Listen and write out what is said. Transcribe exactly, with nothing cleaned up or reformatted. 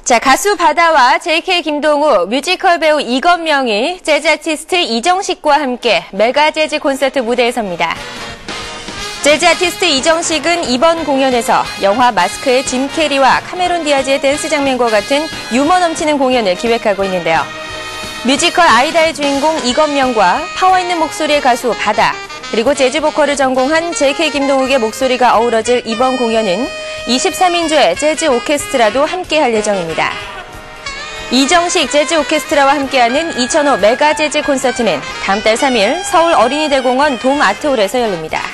자, 가수 바다와 제이케이 김동우, 뮤지컬 배우 이건명이 재즈 아티스트 이정식과 함께 메가 재즈 콘서트 무대에 섭니다. 재즈 아티스트 이정식은 이번 공연에서 영화 마스크의 짐 캐리와 카메론 디아즈의 댄스 장면과 같은 유머 넘치는 공연을 기획하고 있는데요. 뮤지컬 아이다의 주인공 이건명과 파워 있는 목소리의 가수 바다, 그리고 재즈 보컬을 전공한 제이케이 김동욱의 목소리가 어우러질 이번 공연은 이십삼 인조의 재즈 오케스트라도 함께할 예정입니다. 이정식 재즈 오케스트라와 함께하는 이천오 메가 재즈 콘서트는 다음 달 삼 일 서울 어린이대공원 돔 아트홀에서 열립니다.